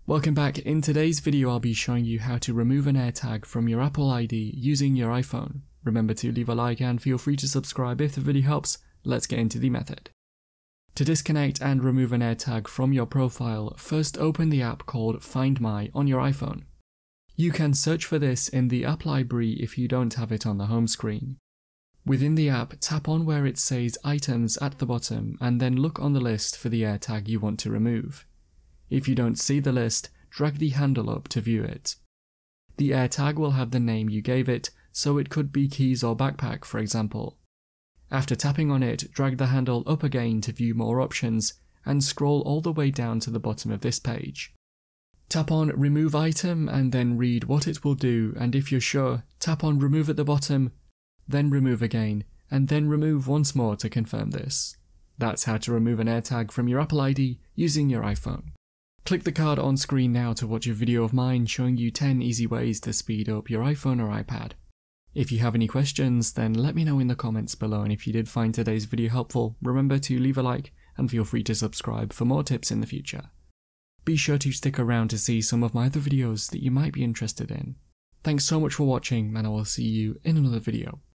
Welcome back. In today's video I'll be showing you how to remove an AirTag from your Apple ID using your iPhone. Remember to leave a like and feel free to subscribe if the video helps. Let's get into the method. To disconnect and remove an AirTag from your profile, first open the app called Find My on your iPhone. You can search for this in the app library if you don't have it on the home screen. Within the app, tap on where it says Items at the bottom and then look on the list for the AirTag you want to remove. If you don't see the list, drag the handle up to view it. The AirTag will have the name you gave it, so it could be keys or backpack, for example. After tapping on it, drag the handle up again to view more options and scroll all the way down to the bottom of this page. Tap on Remove Item and then read what it will do, and if you're sure, tap on Remove at the bottom, then Remove again, and then Remove once more to confirm this. That's how to remove an AirTag from your Apple ID using your iPhone. Click the card on screen now to watch a video of mine showing you 10 easy ways to speed up your iPhone or iPad. If you have any questions, then let me know in the comments below, and if you did find today's video helpful, remember to leave a like and feel free to subscribe for more tips in the future. Be sure to stick around to see some of my other videos that you might be interested in. Thanks so much for watching, and I will see you in another video.